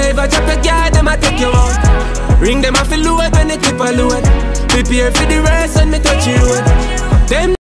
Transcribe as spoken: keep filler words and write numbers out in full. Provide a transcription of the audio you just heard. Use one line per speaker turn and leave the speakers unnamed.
if I drop your guard, them I take you out. Ring them off the load when the clip a load. Prepare for the rest when me touch you road. Them